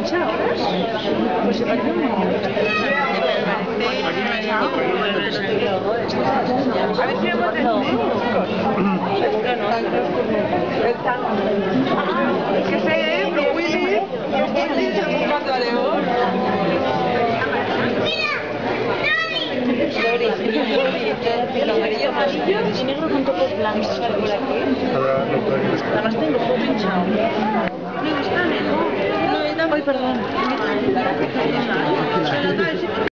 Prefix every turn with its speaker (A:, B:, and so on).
A: pinchados. Pues se parece un montón. A ver si me ponen que sé, pero Willy, es un gato a león. El amarillo y negro con topos blancos. Además tengo todo pinchado. No, está negro. No, está... Ay, perdón.